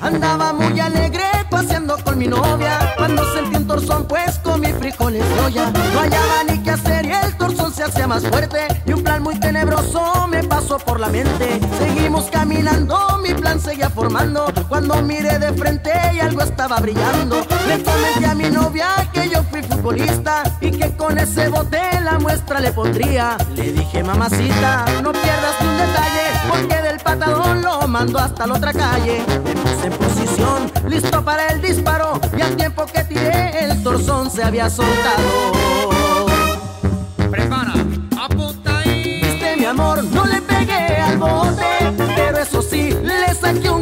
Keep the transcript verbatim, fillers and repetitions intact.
Andaba muy alegre paseando con mi novia, cuando sentí un torzón pues comí frijoles de olla. No hallaba ni qué hacer y el torzón se hacía más fuerte, y un plan muy tenebroso me pasó por la mente. Seguimos caminando, mi plan seguía formando, cuando miré de frente y algo estaba brillando. Le comenté a mi novia que yo fui futbolista y que con ese bote la muestra le pondría. Le dije: mamacita, no pierdas ni un detalle, porque del patadón lo mando hasta la otra calle. Me puse en posición, listo para el disparo, y al tiempo que tiré el torzón se había soltado. Prepara, apunta ahí. Viste, mi amor, no le pegué al bote, pero eso sí, le saqué